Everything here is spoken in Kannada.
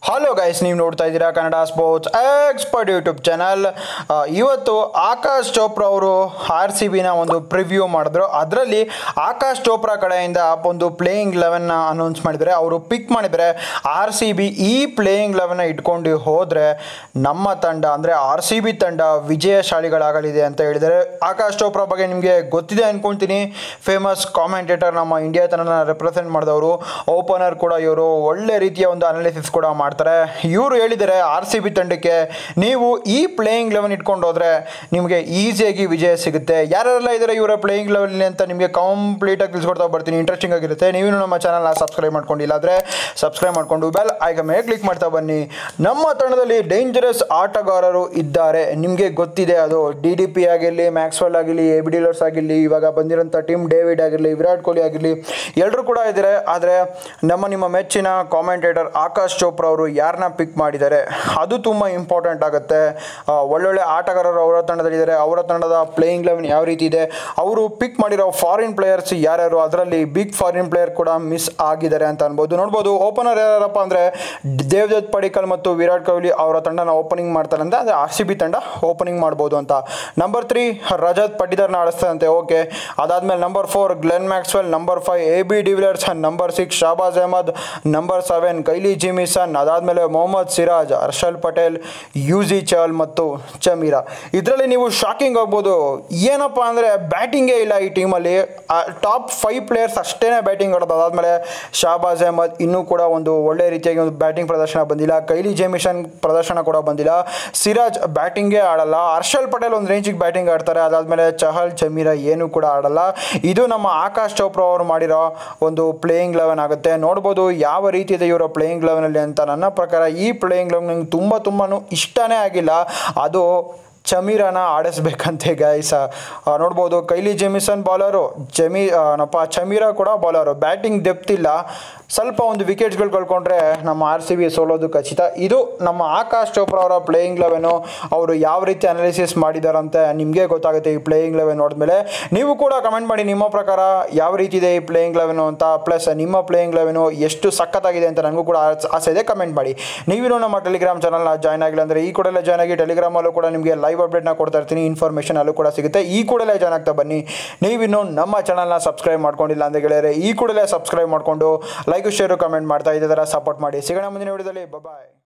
ಹಲೋ ಗೈಸ್, ನೀವು ನೋಡ್ತಾ ಇದ್ದೀರಾ Kannada sports expert YouTube channel. ಇವತ್ತು ಆಕಾಶ್ ಚೋಪ್ರಾ ಅವರು RCBನ ಒಂದು ಪ್ರಿವ್ಯೂ ಮಾಡಿದ್ರು. ಅದರಲ್ಲಿ ಆಕಾಶ್ ಚೋಪ್ರಾ ಕಡೆಯಿಂದ ಒಂದು ಪ್ಲೇಯಿಂಗ್ 11ನ ಅನೌನ್ಸ್ ಮಾಡಿದರೆ, ಅವರು ಪಿಕ್ ಮಾಡಿದರೆ RCB ಈ ಪ್ಲೇಯಿಂಗ್ 11ನ ಇಟ್ಕೊಂಡು ಹೋದರೆ ನಮ್ಮ ತಂಡ ಅಂದರೆ RCB ತಂಡ ವಿಜಯಶಾಲಿಗಳಾಗಲಿದೆ ಅಂತ ಹೇಳಿದರೆ. ಆಕಾಶ್ ಚೋಪ್ರಾ ಬಗ್ಗೆ ನಿಮಗೆ ಗೊತ್ತಿದೆ ಅಂದ್ಕೊಳ್ತೀನಿ. ಫೇಮಸ್ ಕಾಮೆಂಟೇಟರ್, ನಮ್ಮ ಇಂಡಿಯಾ ತಂಡನ ರೆಪ್ರೆಸೆಂಟ್ ಮಾಡಿದವರು, ಓಪನರ್ ಕೂಡ ಇವರು. ಒಳ್ಳೆ ರೀತಿಯ ಒಂದು ಅನಾಲಿಸಿಸ್ ಕೂಡ ಮಾಡ್ತಾರೆ. ಇವರು ಹೇಳಿದರೆ RCB ತಂಡಕ್ಕೆ, ನೀವು ಈ ಪ್ಲೇಯಿಂಗ್ 11 ಇಟ್ಕೊಂಡು ಹೋದರೆ ನಿಮಗೆ ಈಸಿಯಾಗಿ ವಿಜಯ ಸಿಗುತ್ತೆ. ಯಾರೆಲ್ಲ ಇದ್ದಾರೆ ಇವರ ಪ್ಲೇಯಿಂಗ್ 11 ಅಂತ ನಿಮಗೆ ಕಂಪ್ಲೀಟಾಗಿ ತಿಳಿಸ್ಕೊಡ್ತಾ ಬರ್ತೀನಿ. ಇಂಟ್ರೆಸ್ಟಿಂಗ್ ಆಗಿರುತ್ತೆ. ನೀವು ನಮ್ಮ ಚಾನಲ್ನ ಸಬ್ಸ್ಕ್ರೈಬ್ ಮಾಡ್ಕೊಂಡಿಲ್ಲ ಆದರೆ ಸಬ್ಸ್ಕ್ರೈಬ್ ಮಾಡಿಕೊಂಡು ಬೆಲ್ ಐಕಾನ್ ಮೇಲೆ ಕ್ಲಿಕ್ ಮಾಡ್ತಾ ಬನ್ನಿ. ನಮ್ಮ ತಂಡದಲ್ಲಿ ಡೇಂಜರಸ್ ಆಟಗಾರರು ಇದ್ದಾರೆ, ನಿಮಗೆ ಗೊತ್ತಿದೆ. ಅದು DDP ಆಗಿರಲಿ, ಮ್ಯಾಕ್ಸ್ವೆಲ್ ಆಗಿರಲಿ, AB de Villiers ಆಗಿರಲಿ, ಇವಾಗ ಬಂದಿರೋಂಥ ಟಿಮ್ ಡೇವಿಡ್ ಆಗಿರಲಿ, ವಿರಾಟ್ ಕೊಹ್ಲಿ ಆಗಿರಲಿ, ಎಲ್ಲರೂ ಕೂಡ ಇದ್ದಾರೆ. ಆದರೆ ನಿಮ್ಮ ಮೆಚ್ಚಿನ ಕಾಮೆಂಟೇಟರ್ ಆಕಾಶ್ ಚೋಪ್ರಾ ಅವರು ಯಾರನ್ನ ಪಿಕ್ ಮಾಡಿದ್ದಾರೆ ಅದು ತುಂಬ ಇಂಪಾರ್ಟೆಂಟ್ ಆಗುತ್ತೆ. ಒಳ್ಳೊಳ್ಳೆ ಆಟಗಾರರು ಅವರ ತಂಡದಲ್ಲಿದ್ದಾರೆ. ಅವರ ತಂಡದ ಪ್ಲೇಯಿಂಗ್ 11 ಯಾವ ರೀತಿ ಇದೆ, ಅವರು ಪಿಕ್ ಮಾಡಿರೋ ಫಾರಿನ್ ಪ್ಲೇಯರ್ಸ್ ಯಾರ್ಯಾರು, ಅದರಲ್ಲಿ ಬಿಗ್ ಫಾರಿನ್ ಪ್ಲೇಯರ್ ಕೂಡ ಮಿಸ್ ಆಗಿದ್ದಾರೆ ಅಂತ ನೋಡ್ಬೋದು. ಓಪನರ್ ಯಾರಪ್ಪ ಅಂದರೆ ದೇವದತ್ ಪಡಿಕ್ಕಲ್ ಮತ್ತು ವಿರಾಟ್ ಕೊಹ್ಲಿ ಅವರ ತಂಡನ ಓಪನಿಂಗ್ ಮಾಡ್ತಾರೆ ಅಂತ, ಅಂದರೆ RCB ತಂಡ ಓಪನಿಂಗ್ ಮಾಡ್ಬೋದು ಅಂತ. ನಂಬರ್ 3 ರಜತ್ ಪಟಿದಾರ್ನ ಆಡಿಸ್ತಾರಂತೆ. ಓಕೆ, ಅದಾದಮೇಲೆ number 4 Glenn Maxwell, number 5 AB de Villiers, number 6 Shahbaz Ahmed, number 7 Kyle Jamieson, ಅದಾದಮೇಲೆ ಮೊಹಮ್ಮದ್ ಸಿರಾಜ್, ಹರ್ಷಲ್ ಪಟೇಲ್, ಯುಜಿ ಚಹಲ್ ಮತ್ತು ಚಮೀರಾ. ಇದರಲ್ಲಿ ನೀವು ಶಾಕಿಂಗ್ ಆಗ್ಬೋದು, ಏನಪ್ಪ ಅಂದರೆ ಬ್ಯಾಟಿಂಗೇ ಇಲ್ಲ ಈ ಟೀಮಲ್ಲಿ. ಟಾಪ್ 5 ಪ್ಲೇಯರ್ಸ್ ಅಷ್ಟೇ ಬ್ಯಾಟಿಂಗ್ ಆಡೋದು. ಅದಾದಮೇಲೆ ಶಾಬಾಜ್ ಅಹ್ಮದ್ ಇನ್ನೂ ಕೂಡ ಒಂದು ಒಳ್ಳೆ ರೀತಿಯಾಗಿ ಒಂದು ಬ್ಯಾಟಿಂಗ್ ಪ್ರದರ್ಶನ ಬಂದಿಲ್ಲ. ಕೈಲಿ ಜೆಮಿಸನ್ ಪ್ರದರ್ಶನ ಕೂಡ ಬಂದಿಲ್ಲ. ಸಿರಾಜ್ ಬ್ಯಾಟಿಂಗೇ ಆಡಲ್ಲ. ಹರ್ಷಲ್ ಪಟೇಲ್ ಒಂದು ರೇಂಜಿಗೆ ಬ್ಯಾಟಿಂಗ್ ಆಡ್ತಾರೆ. ಅದಾದಮೇಲೆ ಚಹಲ್, ಚಮೀರಾ ಏನೂ ಕೂಡ ಆಡಲ್ಲ. ಇದು ನಮ್ಮ ಆಕಾಶ್ ಚೋಪ್ರಾ ಅವರು ಮಾಡಿರೋ ಒಂದು ಪ್ಲೇಯಿಂಗ್ 11 ಆಗುತ್ತೆ. ನೋಡ್ಬೋದು ಯಾವ ರೀತಿ ಇದೆ ಇವರ ಪ್ಲೇಯಿಂಗ್ 11ಅಲ್ಲಿ ಅಂತ. ನನ್ನ ಪ್ರಕಾರ ಈ ಪ್ಲೇಯಿಂಗ್ 11 ನಂಗೆ ತುಂಬ ಇಷ್ಟನೇ ಆಗಿಲ್ಲ. ಅದು ಚಮೀರಾನ ಆಡಿಸ್ಬೇಕಂತೆ ಗೈಸ್. ನೋಡ್ಬೋದು ಕೈಲಿ ಜೆಮಿಸನ್ ಬಾಲರು, ಚಮೀರಾ ಕೂಡ ಬಾಲರು. ಬ್ಯಾಟಿಂಗ್ ಡೆಪ್ತ್ ಇಲ್ಲ. ಸ್ವಲ್ಪ ಒಂದು ವಿಕೆಟ್ಸ್ಗಳು ಕಳ್ಕೊಂಡ್ರೆ ನಮ್ಮ RCB ಸೋಲೋದು ಖಚಿತ. ಇದು ನಮ್ಮ ಆಕಾಶ್ ಚೋಪ್ರಾ ಅವರ ಪ್ಲೇಯಿಂಗ್ 11. ಅವರು ಯಾವ ರೀತಿ ಅನಾಲಿಸಿಸ್ ಮಾಡಿದಾರಂತೆ ನಿಮಗೆ ಗೊತ್ತಾಗುತ್ತೆ ಈ ಪ್ಲೇಯಿಂಗ್ 11 ನೋಡಿದ್ಮೇಲೆ. ನೀವು ಕೂಡ ಕಮೆಂಟ್ ಮಾಡಿ ನಿಮ್ಮ ಪ್ರಕಾರ ಯಾವ ರೀತಿ ಇದೆ ಈ ಪ್ಲೇಯಿಂಗ್ 11 ಅಂತ. ಪ್ಲಸ್ ನಿಮ್ಮ ಪ್ಲೇಯಿಂಗ್ 11 ಎಷ್ಟು ಸಖತ್ತಾಗಿದೆ ಅಂತ ನನಗೂ ಕೂಡ ಆಸೆ ಇದೆ, ಕಮೆಂಟ್ ಮಾಡಿ. ನೀವಿನ್ನೂ ನಮ್ಮ ಟೆಲಿಗ್ರಾಮ್ ಚಾನಲ್ನ ಜಾಯ್ನ್ ಆಗಿಲ್ಲ ಅಂದರೆ ಈ ಕೂಡಲೇ ಜಾಯ್ನ್ ಆಗಿ. ಟೆಲಿಗ್ರಾಮಲ್ಲೂ ಕೂಡ ನಿಮಗೆ ಲೈವ್ ಅಪ್ಡೇಟ್ನ ಕೊಡ್ತಾ ಇರ್ತೀನಿ, ಇನ್ಫಾರ್ಮೇಷನ್ ಅಲ್ಲೂ ಕೂಡ ಸಿಗುತ್ತೆ. ಈ ಕೂಡಲೇ ಜಾಯ್ನ್ ಆಗ್ತಾ ಬನ್ನಿ. ನೀವಿನ್ನೂ ನಮ್ಮ ಚಾನಲ್ನ ಸಬ್ಸ್ಕ್ರೈಬ್ ಮಾಡ್ಕೊಂಡಿಲ್ಲ ಅಂದರೆ ಗೆಳೆಯರೆ, ಈ ಕೂಡಲೇ ಸಬ್ಸ್ಕ್ರೈಬ್ ಮಾಡಿಕೊಂಡು ಲೈಕ್, ಶೇರು, ಕಮೆಂಟ್ ಮಾಡ್ತಾ ಇದೇ ಥರ ಸಪೋರ್ಟ್ ಮಾಡಿ. ಸಿಗೋಣ ಮುಂದಿನ ವಿಡಿಯೋದಲ್ಲಿ. ಬಾಯ್.